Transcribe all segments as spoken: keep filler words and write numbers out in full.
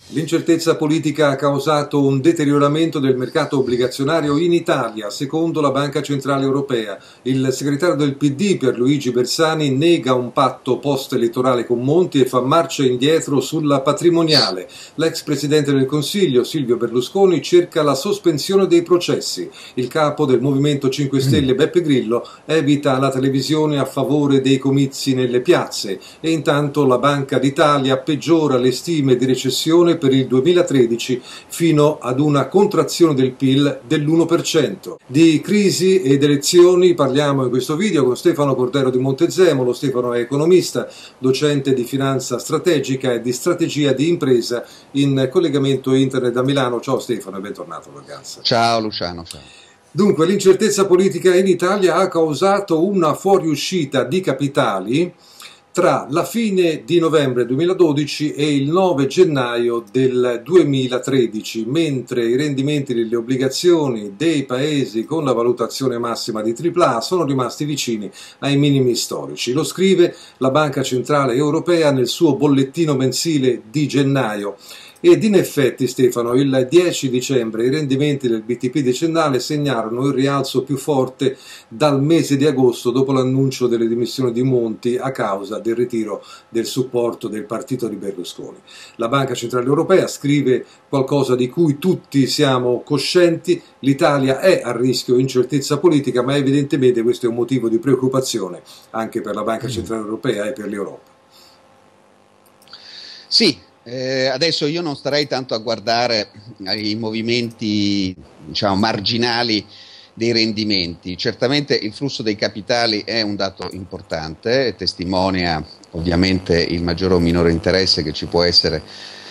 L'incertezza politica ha causato un deterioramento del mercato obbligazionario in Italia, secondo la Banca Centrale Europea. Il segretario del P D, Pierluigi Bersani, nega un patto post-elettorale con Monti e fa marcia indietro sulla patrimoniale. L'ex presidente del Consiglio, Silvio Berlusconi, cerca la sospensione dei processi. Il capo del Movimento cinque Stelle, Beppe Grillo, evita la televisione a favore dei comizi nelle piazze. E intanto la Banca d'Italia peggiora le stime di recessione per il duemilatredici fino ad una contrazione del P I L dell'uno per cento. Di crisi ed elezioni parliamo in questo video con Stefano Cordero di Montezemolo. Stefano è economista, docente di finanza strategica e di strategia di impresa in collegamento internet da Milano. Ciao Stefano e bentornato a vacanza. Ciao Luciano. Ciao. Dunque, l'incertezza politica in Italia ha causato una fuoriuscita di capitali tra la fine di novembre duemiladodici e il nove gennaio del duemilatredici, mentre i rendimenti delle obbligazioni dei paesi con la valutazione massima di tripla A sono rimasti vicini ai minimi storici. Lo scrive la Banca Centrale Europea nel suo bollettino mensile di gennaio. Ed in effetti, Stefano, il dieci dicembre i rendimenti del B T P decennale segnarono il rialzo più forte dal mese di agosto dopo l'annuncio delle dimissioni di Monti a causa del ritiro del supporto del partito di Berlusconi. La Banca Centrale Europea scrive qualcosa di cui tutti siamo coscienti: l'Italia è a rischio incertezza politica, ma evidentemente questo è un motivo di preoccupazione anche per la Banca Centrale Europea e per l'Europa. Sì. Eh, adesso io non starei tanto a guardare i movimenti, diciamo, marginali dei rendimenti. Certamente il flusso dei capitali è un dato importante, testimonia ovviamente il maggiore o minore interesse che ci può essere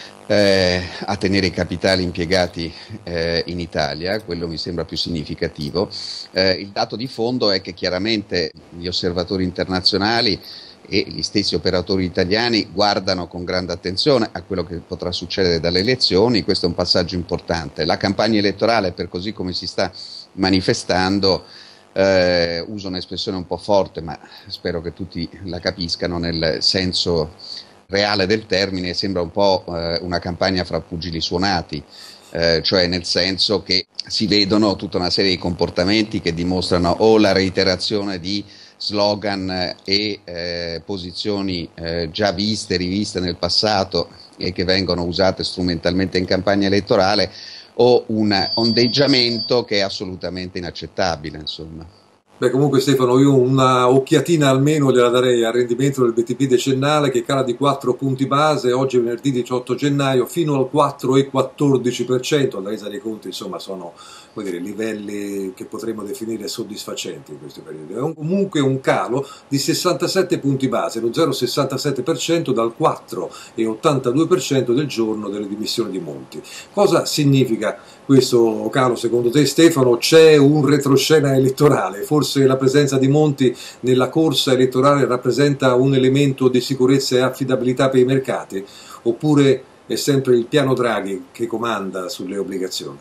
eh, a tenere i capitali impiegati eh, in Italia. Quello mi sembra più significativo. Eh, il dato di fondo è che chiaramente gli osservatori internazionali e gli stessi operatori italiani guardano con grande attenzione a quello che potrà succedere dalle elezioni. Questo è un passaggio importante. La campagna elettorale, per così come si sta manifestando, eh, uso un'espressione un po' forte, ma spero che tutti la capiscano nel senso reale del termine, sembra un po' eh, una campagna fra pugili suonati, eh, cioè nel senso che si vedono tutta una serie di comportamenti che dimostrano o la reiterazione di slogan e eh, posizioni eh, già viste, riviste nel passato e che vengono usate strumentalmente in campagna elettorale, o un ondeggiamento che è assolutamente inaccettabile, insomma. Beh, comunque Stefano, io una occhiatina almeno gliela darei al rendimento del B T P decennale, che cala di quattro punti base, oggi è venerdì diciotto gennaio, fino al quattro virgola quattordici per cento. La resa dei conti, insomma, sono, vuol dire, livelli che potremmo definire soddisfacenti in questo periodo. È un, comunque un calo di sessantasette punti base, lo zero virgola sessantasette per cento dal quattro virgola ottantadue per cento del giorno delle dimissioni di Monti. Cosa significa questo calo secondo te, Stefano? C'è un retroscena elettorale? Forse la presenza di Monti nella corsa elettorale rappresenta un elemento di sicurezza e affidabilità per i mercati? Oppure è sempre il piano Draghi che comanda sulle obbligazioni?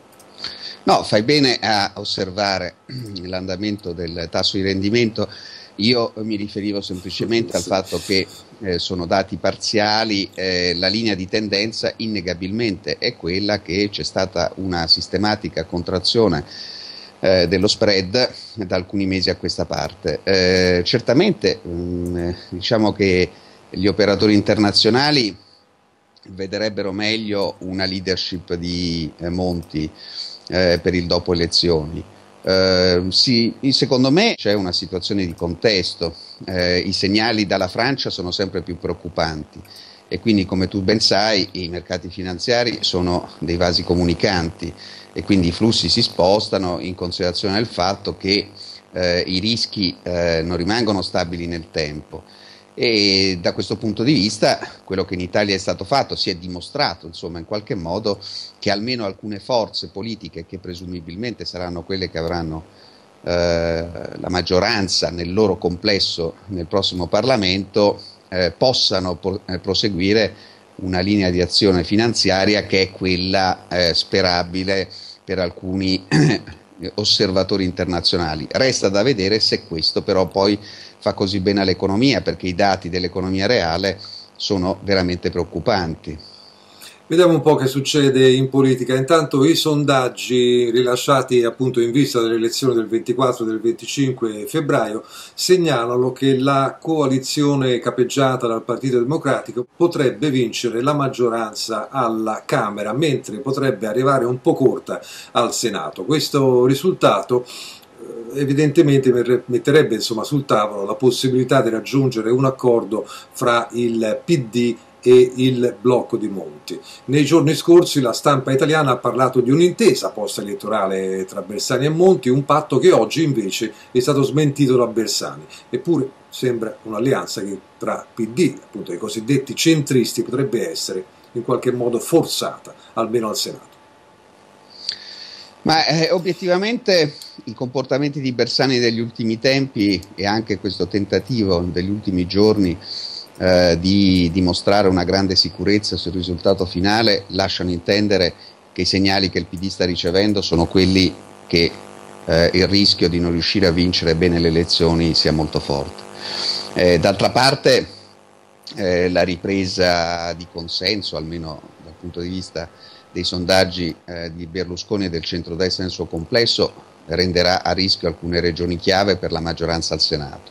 No, fai bene a osservare l'andamento del tasso di rendimento. Io mi riferivo semplicemente al fatto che eh, sono dati parziali. Eh, la linea di tendenza innegabilmente è quella che c'è stata una sistematica contrazione eh, dello spread da alcuni mesi a questa parte. Eh, certamente mh, diciamo che gli operatori internazionali vedrebbero meglio una leadership di eh, Monti eh, per il dopo elezioni. Uh, sì, secondo me c'è una situazione di contesto, uh, i segnali dalla Francia sono sempre più preoccupanti e quindi, come tu ben sai, i mercati finanziari sono dei vasi comunicanti e quindi i flussi si spostano in considerazione del fatto che uh, i rischi uh, non rimangono stabili nel tempo. E da questo punto di vista quello che in Italia è stato fatto, si è dimostrato insomma in qualche modo che almeno alcune forze politiche, che presumibilmente saranno quelle che avranno eh, la maggioranza nel loro complesso nel prossimo Parlamento, eh, possano po- eh, proseguire una linea di azione finanziaria che è quella eh, sperabile per alcuni osservatori internazionali. Resta da vedere se questo però poi fa così bene all'economia, perché i dati dell'economia reale sono veramente preoccupanti. Vediamo un po' che succede in politica. Intanto i sondaggi rilasciati appunto in vista delle elezioni del ventiquattro e del venticinque febbraio segnalano che la coalizione capeggiata dal Partito Democratico potrebbe vincere la maggioranza alla Camera, mentre potrebbe arrivare un po' corta al Senato. Questo risultato evidentemente metterebbe insomma sul tavolo la possibilità di raggiungere un accordo fra il P D e il blocco di Monti. Nei giorni scorsi la stampa italiana ha parlato di un'intesa post-elettorale tra Bersani e Monti, un patto che oggi invece è stato smentito da Bersani. Eppure sembra un'alleanza che tra P D, appunto i cosiddetti centristi, potrebbe essere in qualche modo forzata, almeno al Senato. Ma eh, obiettivamente i comportamenti di Bersani degli ultimi tempi e anche questo tentativo degli ultimi giorni eh, di dimostrare una grande sicurezza sul risultato finale lasciano intendere che i segnali che il P D sta ricevendo sono quelli che eh, il rischio di non riuscire a vincere bene le elezioni sia molto forte. Eh, d'altra parte eh, la ripresa di consenso, almeno dal punto di vista dei sondaggi eh, di Berlusconi e del centrodestra nel suo complesso, renderà a rischio alcune regioni chiave per la maggioranza al Senato.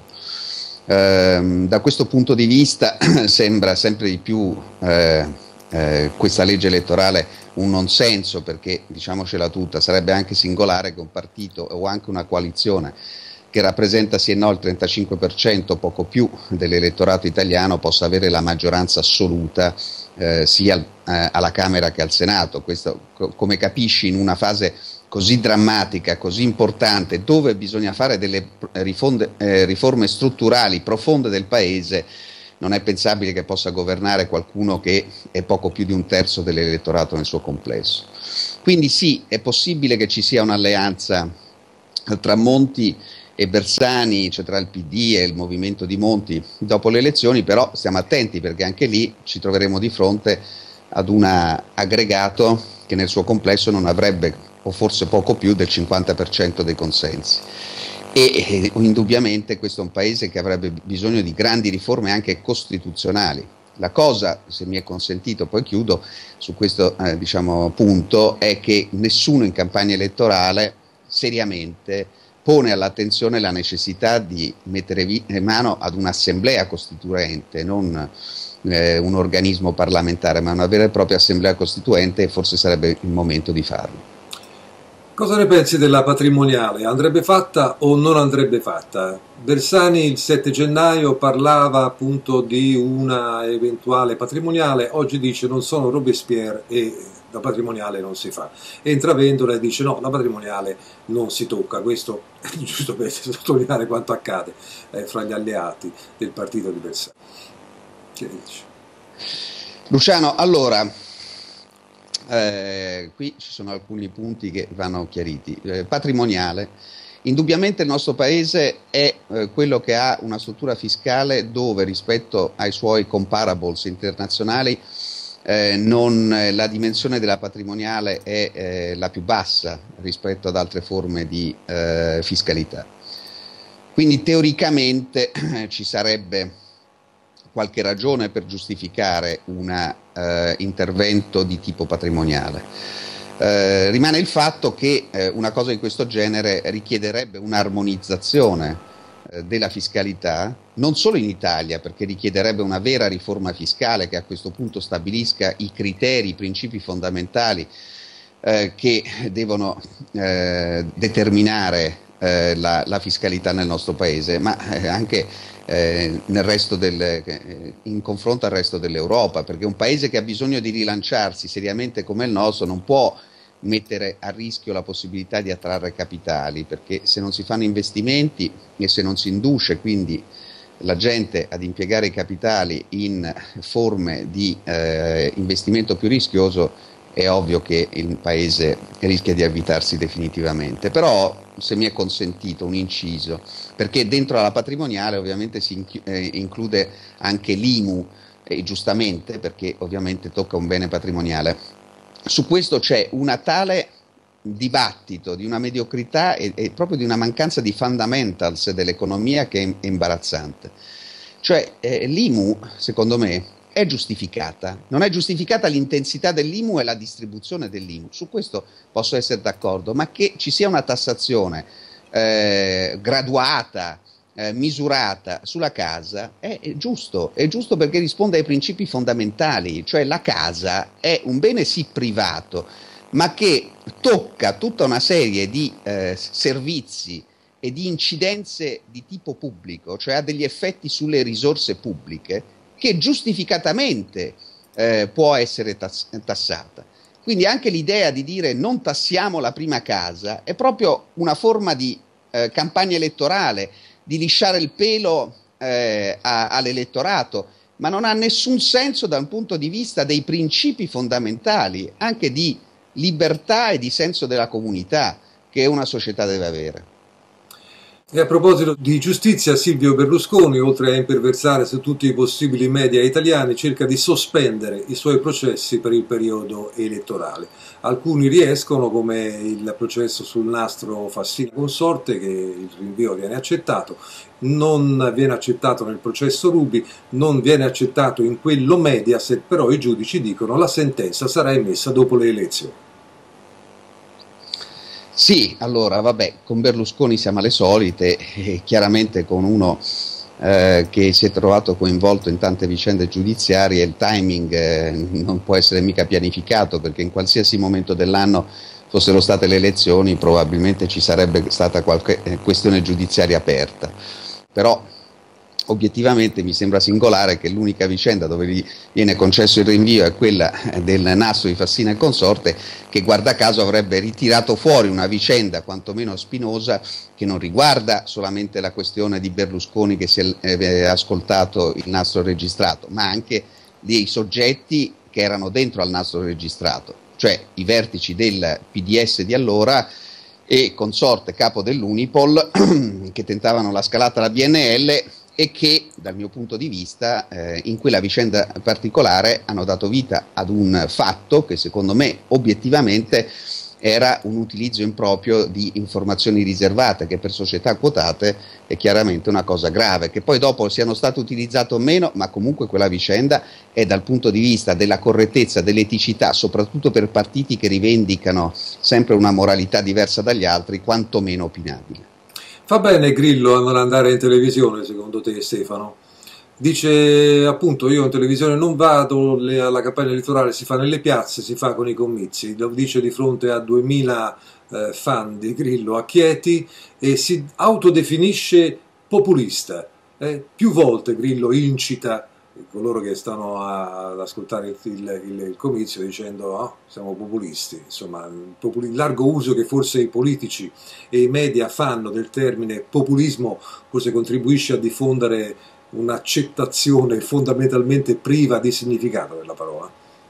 Ehm, da questo punto di vista sembra sempre di più eh, eh, questa legge elettorale un non senso, perché, diciamocela tutta, sarebbe anche singolare che un partito o anche una coalizione che rappresenta sì e no il trentacinque per cento, poco più, dell'elettorato italiano possa avere la maggioranza assoluta eh, sia eh, alla Camera che al Senato. Questo, co come capisci, in una fase così drammatica, così importante, dove bisogna fare delle rifonde, eh, riforme strutturali profonde del Paese, non è pensabile che possa governare qualcuno che è poco più di un terzo dell'elettorato nel suo complesso. Quindi sì, è possibile che ci sia un'alleanza tra Monti e Bersani, cioè tra il P D e il movimento di Monti dopo le elezioni, però stiamo attenti, perché anche lì ci troveremo di fronte ad un aggregato che nel suo complesso non avrebbe, o forse poco più, del cinquanta per cento dei consensi. E, e indubbiamente questo è un paese che avrebbe bisogno di grandi riforme anche costituzionali. La cosa, se mi è consentito, poi chiudo su questo eh, diciamo, punto, è che nessuno in campagna elettorale seriamente pone all'attenzione la necessità di mettere mano ad un'assemblea costituente, non eh, un organismo parlamentare, ma una vera e propria assemblea costituente, e forse sarebbe il momento di farlo. Cosa ne pensi della patrimoniale? Andrebbe fatta o non andrebbe fatta? Bersani il sette gennaio parlava appunto di una eventuale patrimoniale, oggi dice non sono Robespierre e la patrimoniale non si fa. Entra Vendola e dice no, la patrimoniale non si tocca. Questo è giusto per sottolineare quanto accade eh, fra gli alleati del partito di Bersani. Che dici? Luciano, allora... Eh, qui ci sono alcuni punti che vanno chiariti. Eh, patrimoniale, indubbiamente il nostro paese è eh, quello che ha una struttura fiscale dove, rispetto ai suoi comparables internazionali, eh, non, eh, la dimensione della patrimoniale è eh, la più bassa rispetto ad altre forme di eh, fiscalità. Quindi teoricamente ci sarebbe qualche ragione per giustificare un eh, intervento di tipo patrimoniale. Eh, rimane il fatto che eh, una cosa di questo genere richiederebbe un'armonizzazione eh, della fiscalità, non solo in Italia, perché richiederebbe una vera riforma fiscale che a questo punto stabilisca i criteri, i principi fondamentali eh, che devono eh, determinare eh, la, la fiscalità nel nostro paese, ma eh, anche Eh, nel resto del, eh, in confronto al resto dell'Europa, perché un paese che ha bisogno di rilanciarsi seriamente come il nostro non può mettere a rischio la possibilità di attrarre capitali, perché se non si fanno investimenti e se non si induce quindi la gente ad impiegare i capitali in forme di eh, investimento più rischioso, è ovvio che il paese rischia di avvitarsi definitivamente. Però, se mi è consentito un inciso, perché dentro alla patrimoniale ovviamente si eh, include anche l'I M U, e giustamente, perché ovviamente tocca un bene patrimoniale. Su questo c'è una tale dibattito, di una mediocrità e, e proprio di una mancanza di fundamentals dell'economia che è, è imbarazzante. Cioè eh, l'I M U, secondo me, è giustificata. Non è giustificata l'intensità dell'I M U e la distribuzione dell'I M U, su questo posso essere d'accordo, ma che ci sia una tassazione eh, graduata, eh, misurata sulla casa è, è giusto, è giusto perché risponde ai principi fondamentali, cioè la casa è un bene sì privato, ma che tocca tutta una serie di eh, servizi e di incidenze di tipo pubblico, cioè ha degli effetti sulle risorse pubbliche che giustificatamente eh, può essere tass- tassata. Quindi anche l'idea di dire non tassiamo la prima casa è proprio una forma di eh, campagna elettorale, di lisciare il pelo eh, a, all'elettorato, ma non ha nessun senso dal punto di vista dei principi fondamentali, anche di libertà e di senso della comunità che una società deve avere. E a proposito di giustizia, Silvio Berlusconi, oltre a imperversare su tutti i possibili media italiani, cerca di sospendere i suoi processi per il periodo elettorale. Alcuni riescono, come il processo sul nastro Fassina Consorte, che il rinvio viene accettato, non viene accettato nel processo Ruby, non viene accettato in quello Mediaset, però i giudici dicono la sentenza sarà emessa dopo le elezioni. Sì, allora vabbè, con Berlusconi siamo alle solite, e chiaramente con uno eh, che si è trovato coinvolto in tante vicende giudiziarie il timing eh, non può essere mica pianificato, perché in qualsiasi momento dell'anno fossero state le elezioni probabilmente ci sarebbe stata qualche eh, questione giudiziaria aperta, però obiettivamente mi sembra singolare che l'unica vicenda dove gli viene concesso il rinvio è quella del nastro di Fassina e Consorte, che guarda caso avrebbe ritirato fuori una vicenda quantomeno spinosa che non riguarda solamente la questione di Berlusconi che si è eh, ascoltato il nastro registrato, ma anche dei soggetti che erano dentro al nastro registrato, cioè i vertici del P D S di allora e Consorte, capo dell'Unipol, che tentavano la scalata alla B N L e che dal mio punto di vista eh, in quella vicenda particolare hanno dato vita ad un fatto che secondo me obiettivamente era un utilizzo improprio di informazioni riservate, che per società quotate è chiaramente una cosa grave. Che poi dopo siano state utilizzate o meno, ma comunque quella vicenda è dal punto di vista della correttezza, dell'eticità, soprattutto per partiti che rivendicano sempre una moralità diversa dagli altri, quantomeno opinabile. Fa bene Grillo a non andare in televisione, secondo te, Stefano? Dice appunto io in televisione non vado, le, alla campagna elettorale si fa nelle piazze, si fa con i comizi, lo dice di fronte a duemila eh, fan di Grillo a Chieti e si autodefinisce populista. Eh, più volte Grillo incita coloro che stanno a, ad ascoltare il, il, il, il comizio dicendo oh, siamo populisti, insomma il, populi, il largo uso che forse i politici e i media fanno del termine populismo forse contribuisce a diffondere un'accettazione fondamentalmente priva di significato della parola.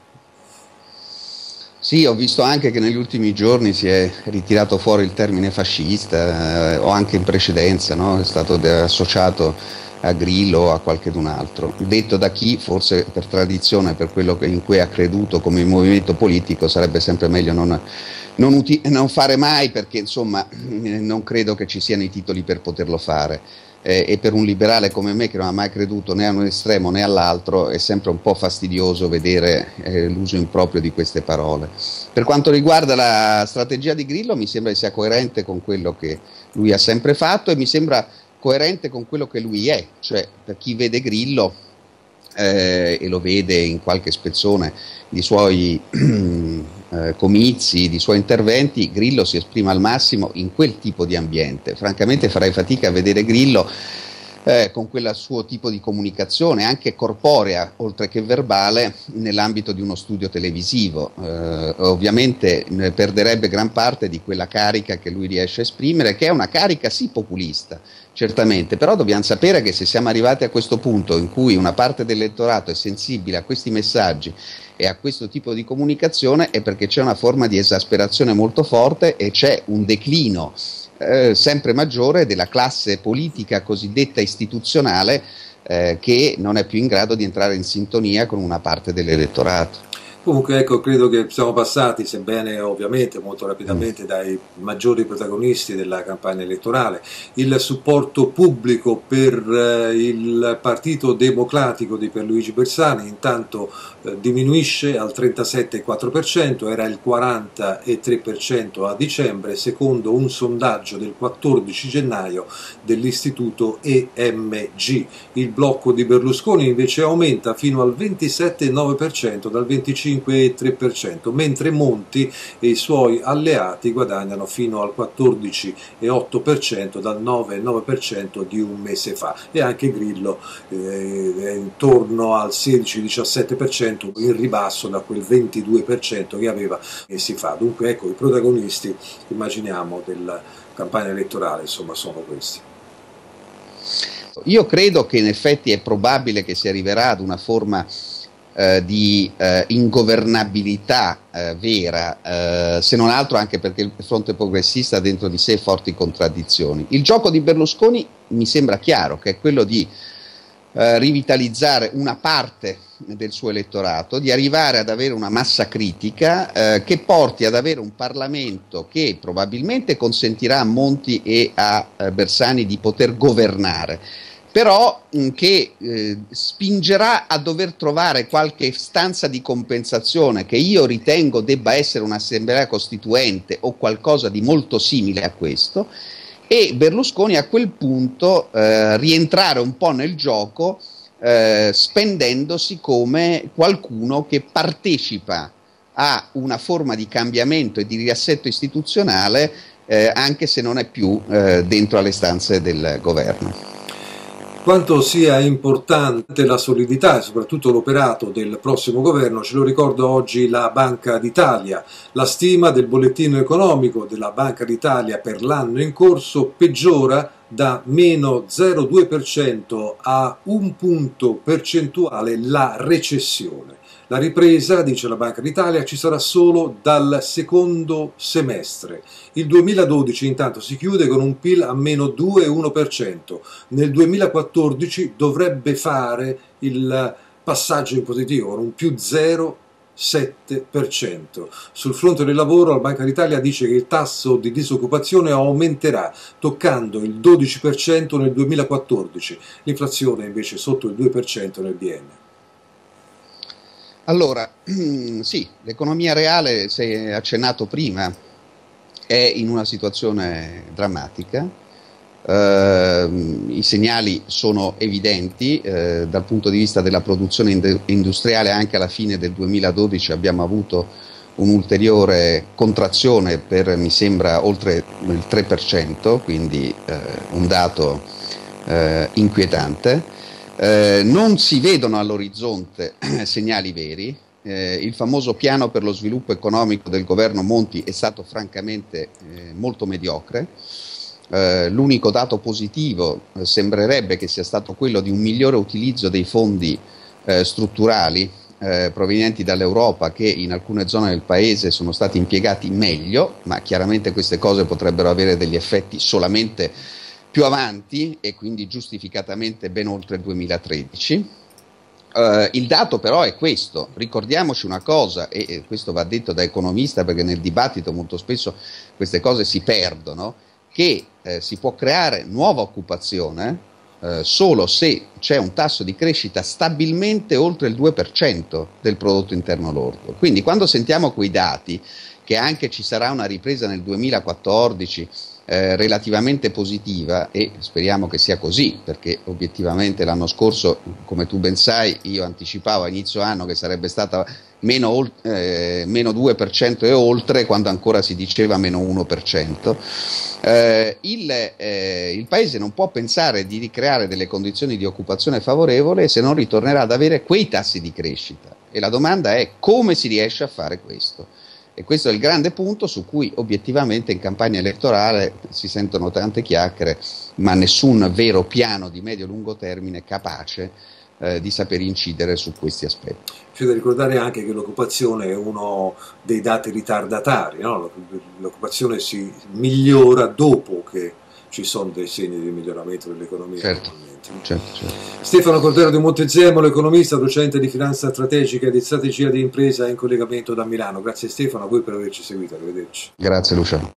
Sì, ho visto anche che negli ultimi giorni si è ritirato fuori il termine fascista, eh, o anche in precedenza, no? È stato associato a Grillo o a qualcun altro, detto da chi forse per tradizione, per quello che in cui ha creduto come movimento politico, sarebbe sempre meglio non, non, uti- non fare mai, perché insomma non credo che ci siano i titoli per poterlo fare. Eh, e per un liberale come me che non ha mai creduto né a un estremo né all'altro è sempre un po' fastidioso vedere eh, l'uso improprio di queste parole. Per quanto riguarda la strategia di Grillo, mi sembra che sia coerente con quello che lui ha sempre fatto e mi sembra coerente con quello che lui è, cioè per chi vede Grillo eh, e lo vede in qualche spezzone di suoi eh, comizi, di suoi interventi, Grillo si esprime al massimo in quel tipo di ambiente. Francamente farei fatica a vedere Grillo eh, con quel suo tipo di comunicazione, anche corporea, oltre che verbale, nell'ambito di uno studio televisivo. Eh, ovviamente ne perderebbe gran parte di quella carica che lui riesce a esprimere, che è una carica sì populista, certamente, però dobbiamo sapere che se siamo arrivati a questo punto in cui una parte dell'elettorato è sensibile a questi messaggi e a questo tipo di comunicazione è perché c'è una forma di esasperazione molto forte e c'è un declino eh, sempre maggiore della classe politica cosiddetta istituzionale eh, che non è più in grado di entrare in sintonia con una parte dell'elettorato. Comunque ecco, credo che siamo passati, sebbene ovviamente molto rapidamente, Mm. dai maggiori protagonisti della campagna elettorale. Il supporto pubblico per eh, il Partito Democratico di Pierluigi Bersani intanto eh, diminuisce al trentasette virgola quattro per cento, era il quaranta virgola tre per cento a dicembre, secondo un sondaggio del quattordici gennaio dell'istituto E M G. Il blocco di Berlusconi invece aumenta fino al ventisette virgola nove per cento, dal venticinque virgola tre per cento, mentre Monti e i suoi alleati guadagnano fino al quattordici virgola otto per cento, dal nove virgola nove per cento di un mese fa, e anche Grillo eh, è intorno al sedici diciassette per cento, in ribasso da quel ventidue per cento che aveva mesi fa. Dunque ecco, i protagonisti, immaginiamo, della campagna elettorale, insomma, sono questi. Io credo che in effetti è probabile che si arriverà ad una forma eh, di eh, ingovernabilità eh, vera, eh, se non altro anche perché il fronte progressista ha dentro di sé forti contraddizioni. Il gioco di Berlusconi mi sembra chiaro, che è quello di eh, rivitalizzare una parte del suo elettorato, di arrivare ad avere una massa critica eh, che porti ad avere un Parlamento che probabilmente consentirà a Monti e a eh, Bersani di poter governare, però mh, che eh, spingerà a dover trovare qualche stanza di compensazione, che io ritengo debba essere un'assemblea costituente o qualcosa di molto simile a questo, e Berlusconi a quel punto eh, rientrare un po' nel gioco, eh, spendendosi come qualcuno che partecipa a una forma di cambiamento e di riassetto istituzionale, eh, anche se non è più eh, dentro alle stanze del governo. Quanto sia importante la solidità e soprattutto l'operato del prossimo governo ce lo ricorda oggi la Banca d'Italia. La stima del bollettino economico della Banca d'Italia per l'anno in corso peggiora da meno zero virgola due per cento a un punto percentuale la recessione. La ripresa, dice la Banca d'Italia, ci sarà solo dal secondo semestre. Il duemiladodici intanto si chiude con un P I L a meno due virgola uno per cento. Nel duemilaquattordici dovrebbe fare il passaggio in positivo con un più zero virgola sette per cento. Sul fronte del lavoro la Banca d'Italia dice che il tasso di disoccupazione aumenterà, toccando il dodici per cento nel duemilaquattordici. L'inflazione invece sotto il due per cento nel biennio. Allora, sì, l'economia reale, si è accennato prima, è in una situazione drammatica. Uh, i segnali sono evidenti uh, dal punto di vista della produzione ind- industriale. Anche alla fine del duemiladodici abbiamo avuto un'ulteriore contrazione per, mi sembra, oltre il tre per cento, quindi uh, un dato uh, inquietante. Uh, non si vedono all'orizzonte segnali veri. Uh, il famoso piano per lo sviluppo economico del governo Monti è stato francamente uh, molto mediocre. Uh, l'unico dato positivo uh, sembrerebbe che sia stato quello di un migliore utilizzo dei fondi uh, strutturali uh, provenienti dall'Europa, che in alcune zone del paese sono stati impiegati meglio, ma chiaramente queste cose potrebbero avere degli effetti solamente più avanti e quindi giustificatamente ben oltre il duemilatredici. Uh, il dato però è questo, ricordiamoci una cosa, e, e questo va detto da economista perché nel dibattito molto spesso queste cose si perdono, che eh, si può creare nuova occupazione eh, solo se c'è un tasso di crescita stabilmente oltre il due per cento del prodotto interno lordo. Quindi quando sentiamo quei dati, che anche ci sarà una ripresa nel duemilaquattordici eh, relativamente positiva, e speriamo che sia così, perché obiettivamente l'anno scorso, come tu ben sai, io anticipavo a inizio anno che sarebbe stata meno, eh, meno due per cento e oltre, quando ancora si diceva meno uno per cento. Eh, il, eh, il Paese non può pensare di ricreare delle condizioni di occupazione favorevole se non ritornerà ad avere quei tassi di crescita, e la domanda è come si riesce a fare questo. E questo è il grande punto su cui obiettivamente in campagna elettorale si sentono tante chiacchiere, ma nessun vero piano di medio-lungo termine capace eh, di saper incidere su questi aspetti. C'è da ricordare anche che l'occupazione è uno dei dati ritardatari, no? L'occupazione si migliora dopo che ci sono dei segni di miglioramento dell'economia. Certo, certo, certo. Stefano Cordero di Montezemolo, economista, docente di finanza strategica e di strategia di impresa, in collegamento da Milano. Grazie Stefano, a voi per averci seguito, arrivederci. Grazie Luciano.